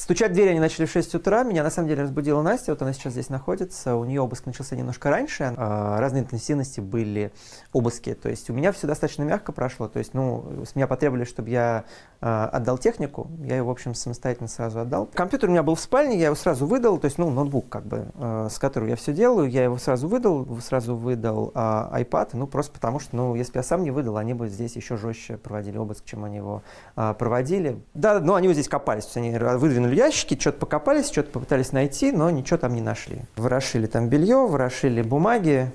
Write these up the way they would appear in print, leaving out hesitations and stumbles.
Стучать в дверь они начали в 6 утра. Меня на самом деле разбудила Настя. Вот она сейчас здесь находится. У нее обыск начался немножко раньше. Разные интенсивности были обыски. То есть у меня все достаточно мягко прошло. То есть, с меня потребовали, чтобы я отдал технику. Я ее, в общем, самостоятельно сразу отдал. Компьютер у меня был в спальне, я его сразу выдал. То есть, ноутбук, с которым я все делаю, я его сразу выдал iPad. Просто потому что, если бы я сам не выдал, они бы здесь еще жестче проводили обыск, чем они его проводили. Да, они вот здесь копались. То есть, они выдвинули ящики, что-то покопались, что-то попытались найти, но ничего там не нашли. Ворошили там белье, ворошили бумаги.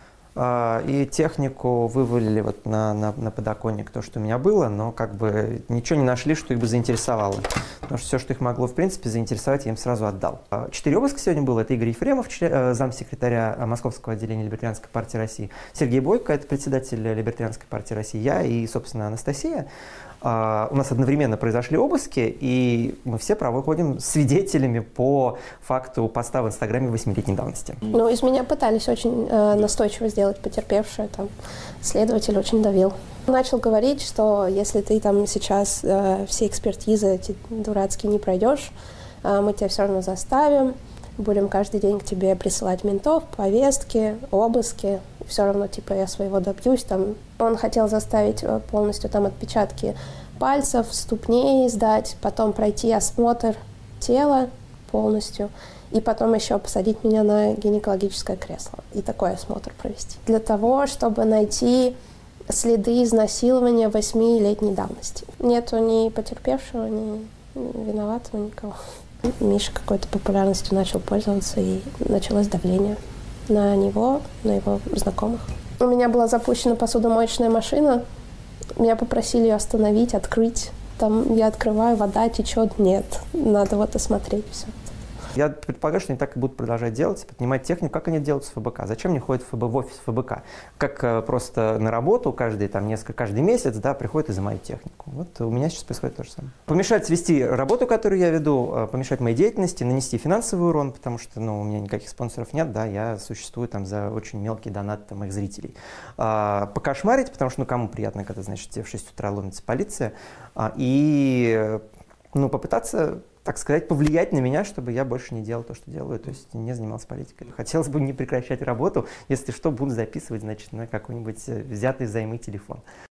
И технику вывалили вот на подоконник, то, что у меня было, но ничего не нашли, что их бы заинтересовало. Потому что все, что их могло, в принципе, заинтересовать, я им сразу отдал. 4 обыска сегодня было. Это Игорь Ефремов, замсекретаря Московского отделения Либертарианской партии России, Сергей Бойко, это председатель Либертарианской партии России, я и, собственно, Анастасия. У нас одновременно произошли обыски, и мы все проходим свидетелями по факту поста в Инстаграме 8-летней давности. Из меня пытались очень настойчиво сделать потерпевшую, следователь очень давил. Начал говорить, что если ты там сейчас все экспертизы эти дурацкие не пройдешь, мы тебя все равно заставим, будем каждый день к тебе присылать ментов, повестки, обыски, все равно я своего добьюсь. Он хотел заставить полностью отпечатки пальцев, ступней сдать, потом пройти осмотр тела полностью, и потом еще посадить меня на гинекологическое кресло и такой осмотр провести. Для того, чтобы найти следы изнасилования 8-летней давности. Нету ни потерпевшего, ни виноватого, никого. Миша какой-то популярностью начал пользоваться, и началось давление на него, на его знакомых. У меня была запущена посудомоечная машина. Меня попросили ее остановить, открыть. Там я открываю, вода течет. Нет, надо осмотреть все. Я предполагаю, что они так и будут продолжать делать, поднимать технику. Как они делают с ФБК? Зачем они ходят в офис ФБК? Как просто на работу каждый месяц, приходят и изымают технику. Вот у меня сейчас происходит то же самое. Помешать свести работу, которую я веду, помешать моей деятельности, нанести финансовый урон, потому что у меня никаких спонсоров нет, я существую за очень мелкий донат моих зрителей. Покошмарить, потому что кому приятно, когда, тебе в 6 утра ломится полиция, и попытаться, так сказать, повлиять на меня, чтобы я больше не делал то, что делаю, то есть не занимался политикой. Хотелось бы не прекращать работу, если что, буду записывать, на какой-нибудь взятый взаймы телефон.